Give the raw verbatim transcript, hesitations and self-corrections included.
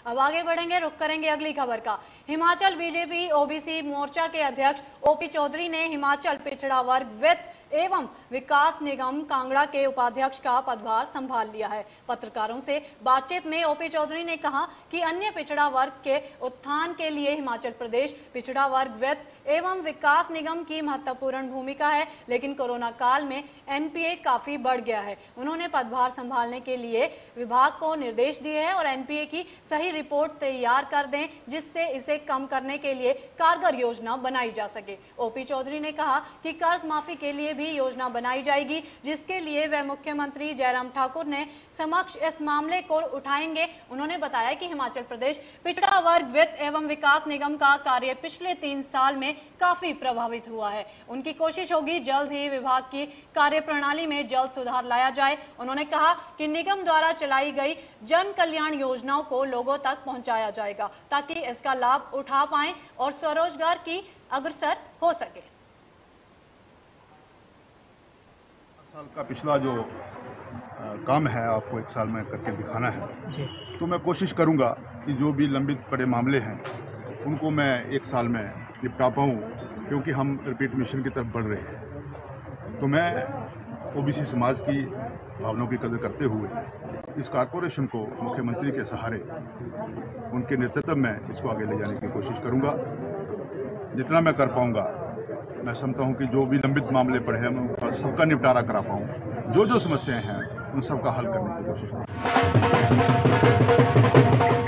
अब आगे बढ़ेंगे, रुख करेंगे अगली खबर का। हिमाचल बीजेपी ओबीसी मोर्चा के अध्यक्ष ओपी चौधरी ने हिमाचल पिछड़ा वर्ग वित्त एवं विकास निगम कांगड़ा के उपाध्यक्ष का पदभार संभाल लिया है। पत्रकारों से बातचीत में ओपी चौधरी ने कहा कि अन्य पिछड़ा वर्ग के उत्थान के लिए हिमाचल प्रदेश पिछड़ा वर्ग वित्त एवं विकास निगम की महत्वपूर्ण भूमिका है, लेकिन कोरोना काल में एनपीए काफी बढ़ गया है। उन्होंने पदभार संभालने के लिए विभाग को निर्देश दिए हैं और एनपीए की सही रिपोर्ट तैयार कर दें, जिससे इसे कम करने के लिए कारगर योजना बनाई जा सके। ओपी चौधरी ने कहा कि कर्ज माफी के लिए भी योजना बनाई जाएगी, जिसके लिए वह मुख्यमंत्री जयराम ठाकुर ने समक्ष इस मामले को उठाएंगे। उन्होंने बताया कि हिमाचल प्रदेश पिछड़ा वर्ग वित्त एवं विकास निगम का कार्य पिछले तीन साल में काफी प्रभावित हुआ है। उनकी कोशिश होगी जल्द ही विभाग की कार्य प्रणाली में जल्द सुधार लाया जाए। उन्होंने कहा कि निगम द्वारा चलाई गई जन कल्याण योजनाओं को लोगों तक पहुंचाया जाएगा, ताकि इसका लाभ उठा पाएं और स्वरोजगार की अग्रसर हो सके। साल का पिछला जो आ, काम है आपको एक साल में करके दिखाना है, तो मैं कोशिश करूंगा कि जो भी लंबित पड़े मामले हैं उनको मैं एक साल में निपटा पाऊँ, क्योंकि हम रिपीट मिशन की तरफ बढ़ रहे हैं। तो मैं ओबीसी समाज की भावनाओं की कदर करते हुए इस कारपोरेशन को मुख्यमंत्री के सहारे उनके नेतृत्व में इसको आगे ले जाने की कोशिश करूंगा। जितना मैं कर पाऊंगा, मैं समझता हूं कि जो भी लंबित मामले पड़े हैं मैं उनका सबका निपटारा करा पाऊँ। जो जो समस्याएं हैं उन सबका हल करने की कोशिश करूँगा।